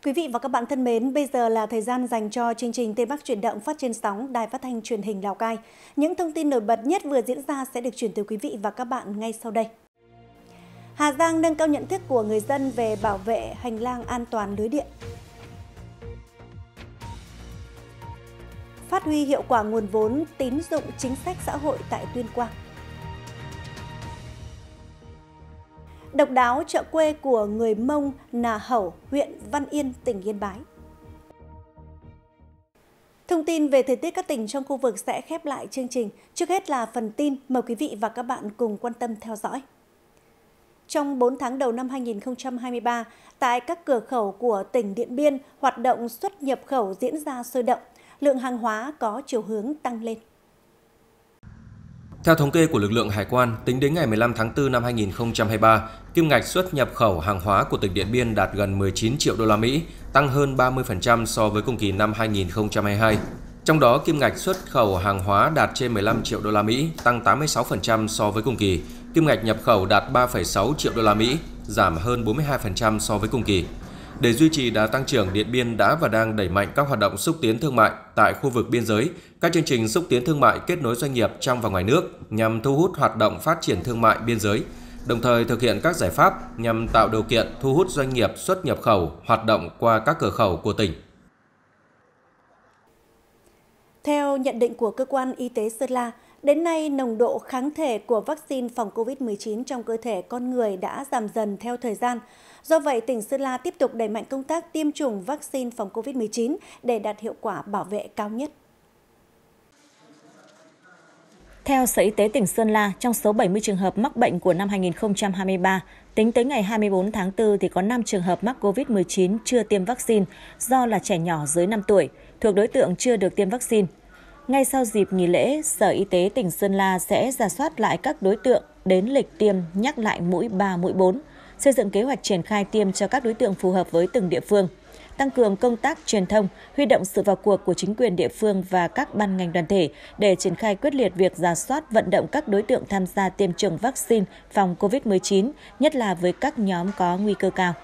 Quý vị và các bạn thân mến, bây giờ là thời gian dành cho chương trình Tây Bắc chuyển động phát trên sóng Đài Phát thanh Truyền hình Lào Cai. Những thông tin nổi bật nhất vừa diễn ra sẽ được chuyển tới quý vị và các bạn ngay sau đây. Hà Giang nâng cao nhận thức của người dân về bảo vệ hành lang an toàn lưới điện. Phát huy hiệu quả nguồn vốn tín dụng chính sách xã hội tại Tuyên Quang. Độc đáo chợ quê của người Mông Nà Hẩu, huyện Văn Yên, tỉnh Yên Bái. Thông tin về thời tiết các tỉnh trong khu vực sẽ khép lại chương trình. Trước hết là phần tin, mời quý vị và các bạn cùng quan tâm theo dõi. Trong 4 tháng đầu năm 2023, tại các cửa khẩu của tỉnh Điện Biên, hoạt động xuất nhập khẩu diễn ra sôi động, lượng hàng hóa có chiều hướng tăng lên. Theo thống kê của lực lượng hải quan, tính đến ngày 15 tháng 4 năm 2023, kim ngạch xuất nhập khẩu hàng hóa của tỉnh Điện Biên đạt gần 19 triệu đô la Mỹ, tăng hơn 30% so với cùng kỳ năm 2022. Trong đó, kim ngạch xuất khẩu hàng hóa đạt trên 15 triệu đô la Mỹ, tăng 86% so với cùng kỳ. Kim ngạch nhập khẩu đạt 3,6 triệu đô la Mỹ, giảm hơn 42% so với cùng kỳ. Để duy trì đà tăng trưởng, Điện Biên đã và đang đẩy mạnh các hoạt động xúc tiến thương mại tại khu vực biên giới, các chương trình xúc tiến thương mại kết nối doanh nghiệp trong và ngoài nước nhằm thu hút hoạt động phát triển thương mại biên giới, đồng thời thực hiện các giải pháp nhằm tạo điều kiện thu hút doanh nghiệp xuất nhập khẩu hoạt động qua các cửa khẩu của tỉnh. Theo nhận định của Cơ quan Y tế Sơn La, đến nay nồng độ kháng thể của vaccine phòng COVID-19 trong cơ thể con người đã giảm dần theo thời gian. Do vậy, tỉnh Sơn La tiếp tục đẩy mạnh công tác tiêm chủng vaccine phòng COVID-19 để đạt hiệu quả bảo vệ cao nhất. Theo Sở Y tế tỉnh Sơn La, trong số 70 trường hợp mắc bệnh của năm 2023, tính tới ngày 24 tháng 4 thì có 5 trường hợp mắc COVID-19 chưa tiêm vaccine do là trẻ nhỏ dưới 5 tuổi, thuộc đối tượng chưa được tiêm vaccine. Ngay sau dịp nghỉ lễ, Sở Y tế tỉnh Sơn La sẽ rà soát lại các đối tượng đến lịch tiêm nhắc lại mũi 3, mũi 4, xây dựng kế hoạch triển khai tiêm cho các đối tượng phù hợp với từng địa phương, tăng cường công tác truyền thông, huy động sự vào cuộc của chính quyền địa phương và các ban ngành đoàn thể để triển khai quyết liệt việc rà soát vận động các đối tượng tham gia tiêm chủng vaccine phòng COVID-19, nhất là với các nhóm có nguy cơ cao.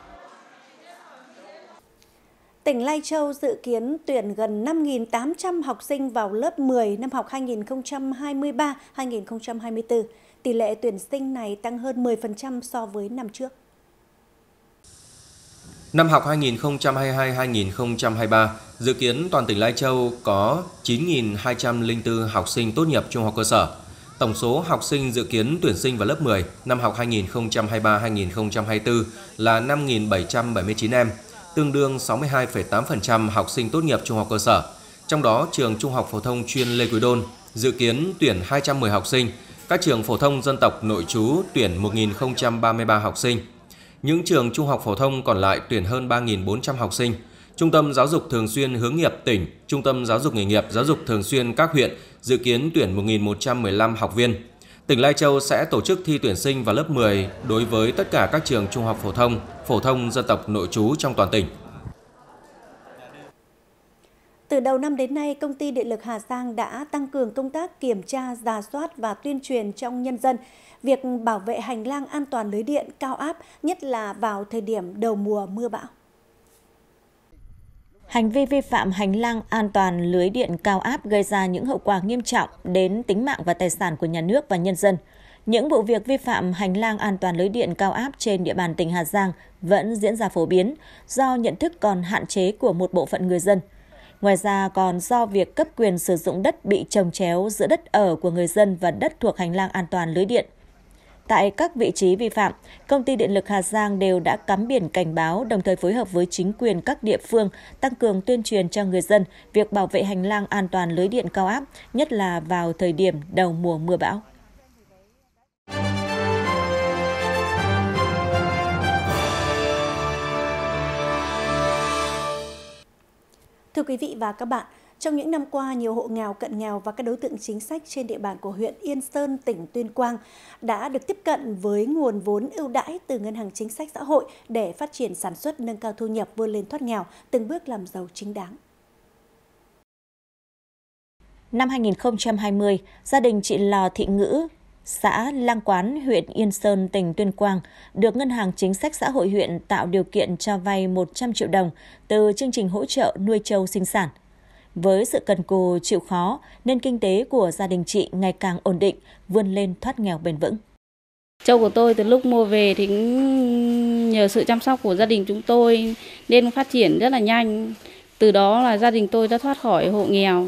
Tỉnh Lai Châu dự kiến tuyển gần 5.800 học sinh vào lớp 10 năm học 2023-2024. Tỷ lệ tuyển sinh này tăng hơn 10% so với năm trước. Năm học 2022-2023, dự kiến toàn tỉnh Lai Châu có 9.204 học sinh tốt nghiệp trung học cơ sở. Tổng số học sinh dự kiến tuyển sinh vào lớp 10 năm học 2023-2024 là 5.779 em, tương đương 62,8% học sinh tốt nghiệp trung học cơ sở. Trong đó, trường Trung học phổ thông chuyên Lê Quý Đôn dự kiến tuyển 210 học sinh, các trường phổ thông dân tộc nội trú tuyển 1.033 học sinh. Những trường trung học phổ thông còn lại tuyển hơn 3.400 học sinh. Trung tâm Giáo dục Thường xuyên Hướng nghiệp tỉnh, Trung tâm Giáo dục Nghề nghiệp Giáo dục Thường xuyên các huyện dự kiến tuyển 1.115 học viên. Tỉnh Lai Châu sẽ tổ chức thi tuyển sinh vào lớp 10 đối với tất cả các trường trung học phổ thông dân tộc nội trú trong toàn tỉnh. Từ đầu năm đến nay, Công ty Điện lực Hà Giang đã tăng cường công tác kiểm tra, rà soát và tuyên truyền trong nhân dân việc bảo vệ hành lang an toàn lưới điện cao áp, nhất là vào thời điểm đầu mùa mưa bão. Hành vi vi phạm hành lang an toàn lưới điện cao áp gây ra những hậu quả nghiêm trọng đến tính mạng và tài sản của nhà nước và nhân dân. Những vụ việc vi phạm hành lang an toàn lưới điện cao áp trên địa bàn tỉnh Hà Giang vẫn diễn ra phổ biến do nhận thức còn hạn chế của một bộ phận người dân. Ngoài ra còn do việc cấp quyền sử dụng đất bị chồng chéo giữa đất ở của người dân và đất thuộc hành lang an toàn lưới điện. Tại các vị trí vi phạm, Công ty Điện lực Hà Giang đều đã cắm biển cảnh báo, đồng thời phối hợp với chính quyền các địa phương tăng cường tuyên truyền cho người dân việc bảo vệ hành lang an toàn lưới điện cao áp, nhất là vào thời điểm đầu mùa mưa bão. Thưa quý vị và các bạn, trong những năm qua, nhiều hộ nghèo, cận nghèo và các đối tượng chính sách trên địa bàn của huyện Yên Sơn, tỉnh Tuyên Quang đã được tiếp cận với nguồn vốn ưu đãi từ Ngân hàng Chính sách Xã hội để phát triển sản xuất, nâng cao thu nhập, vươn lên thoát nghèo, từng bước làm giàu chính đáng. Năm 2020, gia đình chị Lò Thị Ngữ, xã Lang Quán, huyện Yên Sơn, tỉnh Tuyên Quang, được Ngân hàng Chính sách Xã hội huyện tạo điều kiện cho vay 100 triệu đồng từ chương trình hỗ trợ nuôi trâu sinh sản. Với sự cần cù chịu khó, nên kinh tế của gia đình chị ngày càng ổn định, vươn lên thoát nghèo bền vững. Trâu của tôi từ lúc mua về thì nhờ sự chăm sóc của gia đình chúng tôi nên phát triển rất là nhanh. Từ đó là gia đình tôi đã thoát khỏi hộ nghèo.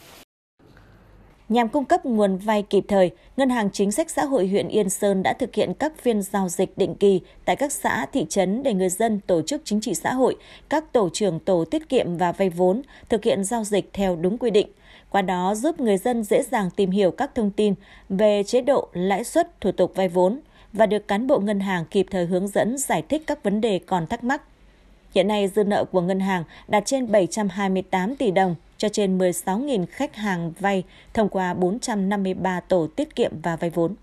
Nhằm cung cấp nguồn vay kịp thời, Ngân hàng Chính sách Xã hội huyện Yên Sơn đã thực hiện các phiên giao dịch định kỳ tại các xã, thị trấn để người dân, tổ chức chính trị xã hội, các tổ trưởng tổ tiết kiệm và vay vốn thực hiện giao dịch theo đúng quy định. Qua đó giúp người dân dễ dàng tìm hiểu các thông tin về chế độ, lãi suất, thủ tục vay vốn và được cán bộ ngân hàng kịp thời hướng dẫn giải thích các vấn đề còn thắc mắc. Hiện nay, dư nợ của ngân hàng đạt trên 728 tỷ đồng cho trên 16.000 khách hàng vay thông qua 453 tổ tiết kiệm và vay vốn.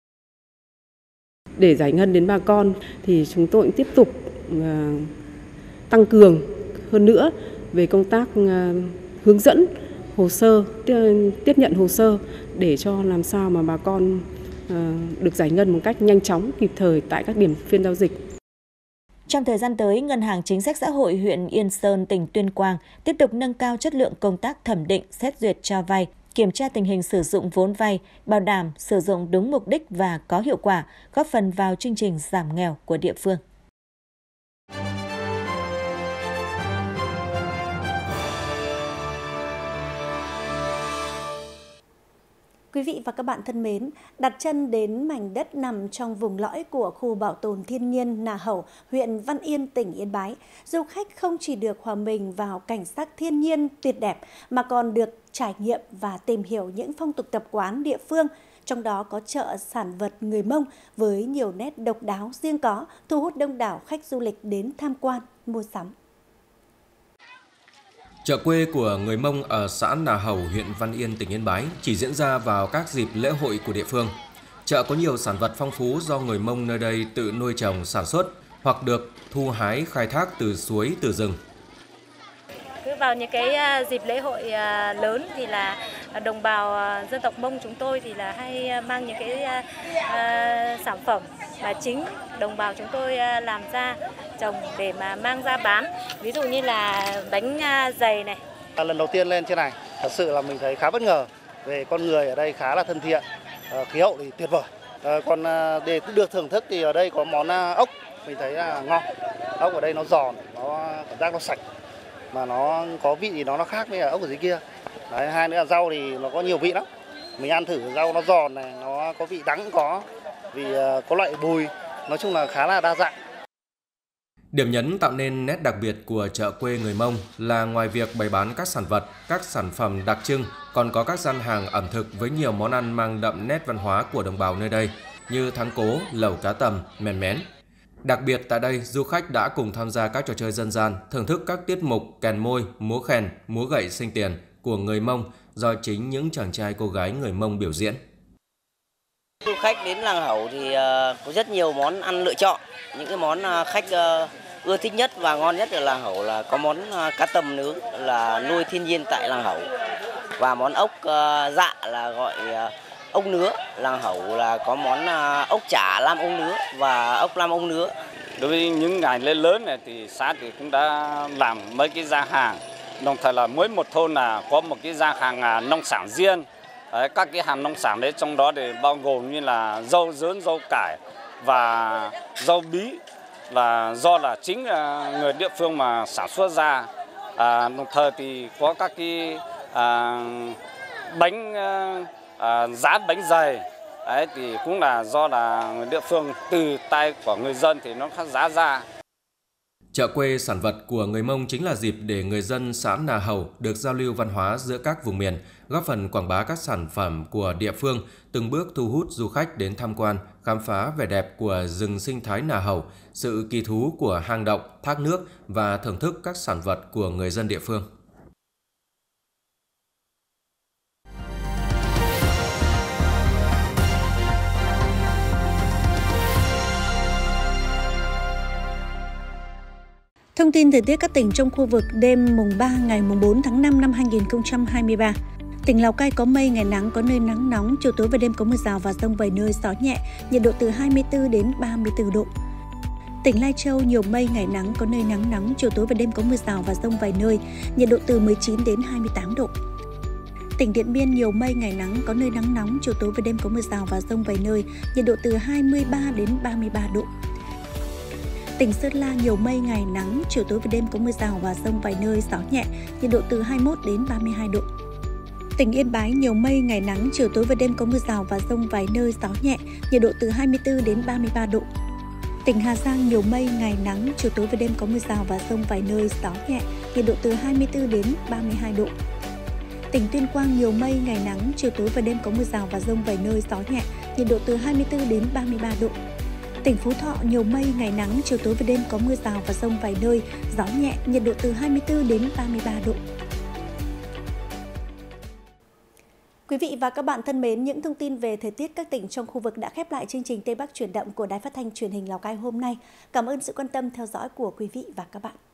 Để giải ngân đến bà con thì chúng tôi cũng tiếp tục tăng cường hơn nữa về công tác hướng dẫn hồ sơ, tiếp nhận hồ sơ để cho làm sao mà bà con được giải ngân một cách nhanh chóng, kịp thời tại các điểm phiên giao dịch. Trong thời gian tới, Ngân hàng Chính sách Xã hội huyện Yên Sơn, tỉnh Tuyên Quang tiếp tục nâng cao chất lượng công tác thẩm định, xét duyệt cho vay, kiểm tra tình hình sử dụng vốn vay, bảo đảm sử dụng đúng mục đích và có hiệu quả, góp phần vào chương trình giảm nghèo của địa phương. Quý vị và các bạn thân mến, đặt chân đến mảnh đất nằm trong vùng lõi của khu bảo tồn thiên nhiên Nà Hẩu, huyện Văn Yên, tỉnh Yên Bái, du khách không chỉ được hòa mình vào cảnh sắc thiên nhiên tuyệt đẹp mà còn được trải nghiệm và tìm hiểu những phong tục tập quán địa phương, trong đó có chợ sản vật người Mông với nhiều nét độc đáo riêng có, thu hút đông đảo khách du lịch đến tham quan, mua sắm. Chợ quê của người Mông ở xã Nà Hẩu, huyện Văn Yên, tỉnh Yên Bái chỉ diễn ra vào các dịp lễ hội của địa phương. Chợ có nhiều sản vật phong phú do người Mông nơi đây tự nuôi trồng sản xuất hoặc được thu hái khai thác từ suối, từ rừng. Cứ vào những cái dịp lễ hội lớn thì là đồng bào dân tộc Mông chúng tôi thì là hay mang những cái sản phẩm mà chính đồng bào chúng tôi làm ra trồng để mà mang ra bán. Ví dụ như là bánh dày này. Lần đầu tiên lên trên này, thật sự là mình thấy khá bất ngờ về con người ở đây khá là thân thiện, khí hậu thì tuyệt vời. Còn để được thưởng thức thì ở đây có món ốc, mình thấy là ngon. Ốc ở đây nó giòn, nó cảm giác nó sạch, mà nó có vị thì nó khác với ốc ở dưới kia. Đấy, hai nữa là rau thì nó có nhiều vị lắm. Mình ăn thử rau nó giòn này, nó có vị đắng cũng có, vì có loại bùi, nói chung là khá là đa dạng. Điểm nhấn tạo nên nét đặc biệt của chợ quê người Mông là ngoài việc bày bán các sản vật, các sản phẩm đặc trưng, còn có các gian hàng ẩm thực với nhiều món ăn mang đậm nét văn hóa của đồng bào nơi đây như thắng cố, lẩu cá tầm, mèn mén. Đặc biệt tại đây, du khách đã cùng tham gia các trò chơi dân gian, thưởng thức các tiết mục kèn môi, múa khen, múa gậy sinh tiền của người Mông do chính những chàng trai cô gái người Mông biểu diễn. Du khách đến làng Hẩu thì có rất nhiều món ăn lựa chọn. Những cái món khách ưa thích nhất và ngon nhất ở làng Hẩu là có món cá tầm nướng là nuôi thiên nhiên tại làng Hẩu, và món ốc dạ là gọi ốc nứa. Làng Hẩu là có món ốc chả lam ốc nứa và ốc lam ốc nứa. Đối với những ngày lễ lớn này thì xã thì cũng đã làm mấy cái gian hàng, đồng thời là mỗi một thôn là có một cái gian hàng nông sản riêng. Đấy, các cái hàng nông sản đấy trong đó thì bao gồm như là rau dớn, rau cải và rau bí, là do là chính người địa phương mà sản xuất ra. Đồng thời thì có các cái bánh giá bánh dày, đấy thì cũng là do là người địa phương từ tay của người dân thì nó khác giá ra. Chợ quê sản vật của người Mông chính là dịp để người dân xã Nà Hẩu được giao lưu văn hóa giữa các vùng miền, góp phần quảng bá các sản phẩm của địa phương, từng bước thu hút du khách đến tham quan, khám phá vẻ đẹp của rừng sinh thái Nà Hẩu, sự kỳ thú của hang động, thác nước và thưởng thức các sản vật của người dân địa phương. Thông tin thời tiết các tỉnh trong khu vực đêm mùng 3 ngày mùng 4 tháng 5 năm 2023. Tỉnh Lào Cai có mây, ngày nắng, có nơi nắng nóng, chiều tối và đêm có mưa rào và dông vài nơi, gió nhẹ, nhiệt độ từ 24 đến 34 độ. Tỉnh Lai Châu nhiều mây, ngày nắng, có nơi nắng nóng, chiều tối và đêm có mưa rào và dông vài nơi, nhiệt độ từ 19 đến 28 độ. Tỉnh Điện Biên nhiều mây, ngày nắng, có nơi nắng nóng, chiều tối và đêm có mưa rào và dông vài nơi, nhiệt độ từ 23 đến 33 độ. Tỉnh Sơn La nhiều mây, ngày nắng, chiều tối và đêm có mưa rào và dông vài nơi, gió nhẹ, nhiệt độ từ 21 đến 32 độ. Tỉnh Yên Bái nhiều mây, ngày nắng, chiều tối và đêm có mưa rào và dông vài nơi, gió nhẹ, nhiệt độ từ 24 đến 33 độ. Tỉnh Hà Giang nhiều mây, ngày nắng, chiều tối và đêm có mưa rào và dông vài nơi, gió nhẹ, nhiệt độ từ 24 đến 32 độ. Tỉnh Tuyên Quang nhiều mây, ngày nắng, chiều tối và đêm có mưa rào và dông vài nơi, gió nhẹ, nhiệt độ từ 24 đến 33 độ. Tỉnh Phú Thọ nhiều mây, ngày nắng, chiều tối và đêm có mưa rào và dông vài nơi, gió nhẹ, nhiệt độ từ 24 đến 33 độ. Quý vị và các bạn thân mến, những thông tin về thời tiết các tỉnh trong khu vực đã khép lại chương trình Tây Bắc chuyển động của Đài Phát thanh Truyền hình Lào Cai hôm nay. Cảm ơn sự quan tâm theo dõi của quý vị và các bạn.